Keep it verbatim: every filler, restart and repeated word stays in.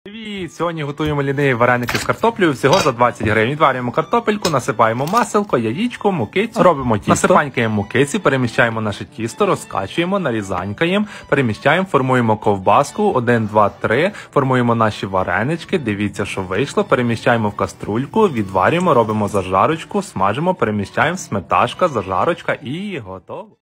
Привіт! Сьогодні готуємо ліниві вареники з картоплею всього за двадцять гривень. Відварюємо картопельку, насипаємо маселко, яєчко, мукицю, робимо тісто, насипанькаємо мукиці, переміщаємо наше тісто, розкачуємо, нарізанькаємо, переміщаємо, формуємо ковбаску, один, два, три, формуємо наші варенички, дивіться, що вийшло, переміщаємо в каструльку, відварюємо, робимо зажарочку, смажимо, переміщаємо, сметашка, зажарочка і готово.